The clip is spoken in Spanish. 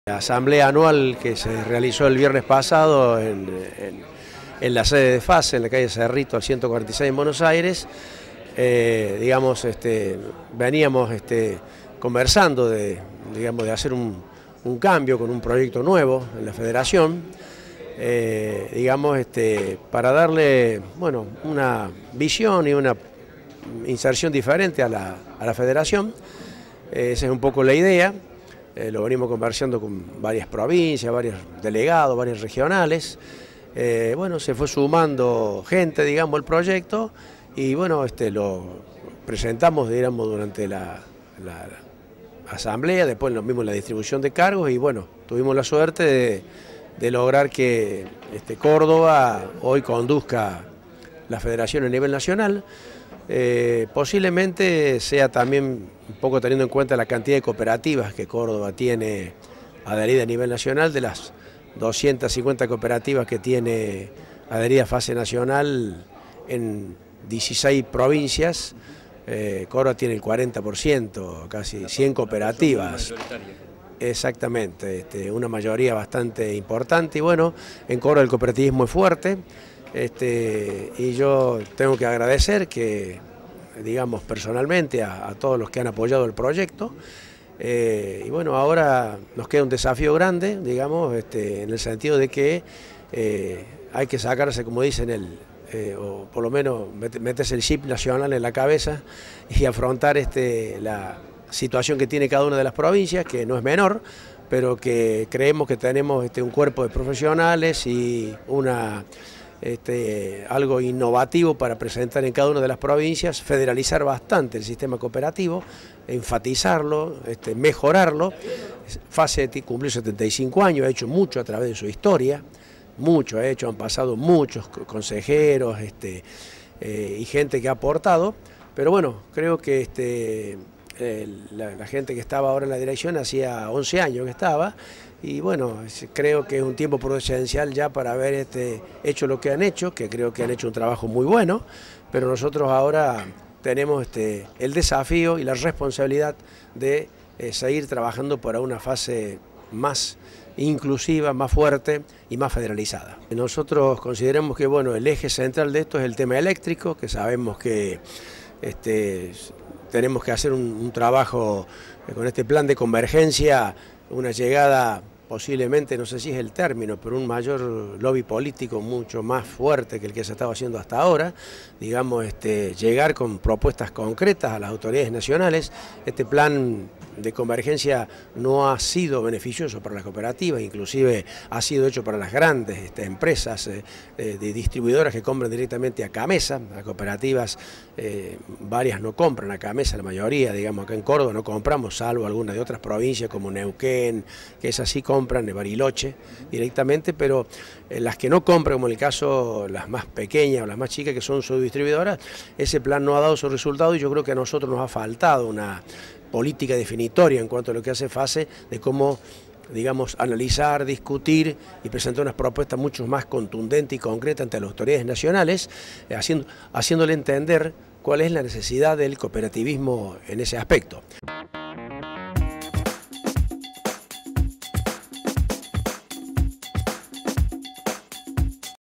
La asamblea anual que se realizó el viernes pasado en la sede de FASE, en la calle Cerrito, al 146 en Buenos Aires, veníamos conversando de hacer un cambio con un proyecto nuevo en la federación, para darle una visión y una inserción diferente a la federación. Esa es un poco la idea. Lo venimos conversando con varias provincias, varios delegados, varios regionales. Se fue sumando gente, al proyecto y lo presentamos, durante la asamblea, después lo mismo la distribución de cargos y tuvimos la suerte de lograr que Córdoba hoy conduzca la federación a nivel nacional. Posiblemente sea también un poco teniendo en cuenta la cantidad de cooperativas que Córdoba tiene adheridas a nivel nacional. De las 250 cooperativas que tiene adherida a FASE nacional en 16 provincias, Córdoba tiene el 40%, casi 100 cooperativas. Exactamente, una mayoría bastante importante y en Córdoba el cooperativismo es fuerte. Y yo tengo que agradecer personalmente a todos los que han apoyado el proyecto. Ahora nos queda un desafío grande, en el sentido de que hay que sacarse, como dicen, o por lo menos meterse el chip nacional en la cabeza y afrontar la situación que tiene cada una de las provincias, que no es menor, pero que creemos que tenemos un cuerpo de profesionales y algo innovativo para presentar en cada una de las provincias, federalizar bastante el sistema cooperativo, enfatizarlo, mejorarlo. FASE cumplió 75 años, ha hecho mucho a través de su historia, mucho ha hecho, han pasado muchos consejeros y gente que ha aportado, pero creo que la gente que estaba ahora en la dirección hacía 11 años que estaba, y creo que es un tiempo prudencial ya para haber hecho lo que han hecho, que creo que han hecho un trabajo muy bueno, pero nosotros ahora tenemos el desafío y la responsabilidad de seguir trabajando para una fase más inclusiva, más fuerte y más federalizada. Nosotros consideramos que el eje central de esto es el tema eléctrico, que sabemos que tenemos que hacer un trabajo con este plan de convergencia, una llegada posiblemente, no sé si es el término, pero un mayor lobby político mucho más fuerte que el que se estaba haciendo hasta ahora, llegar con propuestas concretas a las autoridades nacionales. Este plan de convergencia no ha sido beneficioso para las cooperativas, inclusive ha sido hecho para las grandes empresas de distribuidoras que compran directamente a Camesa. Las cooperativas, varias no compran a Camesa, la mayoría, acá en Córdoba no compramos, salvo algunas de otras provincias como Neuquén, que esas sí compran, de Bariloche directamente, pero las que no compran, como en el caso las más pequeñas o las más chicas que son subdistribuidoras, ese plan no ha dado su resultado y yo creo que a nosotros nos ha faltado una política definitoria en cuanto a lo que hace FASE, de cómo analizar, discutir y presentar unas propuestas mucho más contundentes y concretas ante las autoridades nacionales, haciéndole entender cuál es la necesidad del cooperativismo en ese aspecto.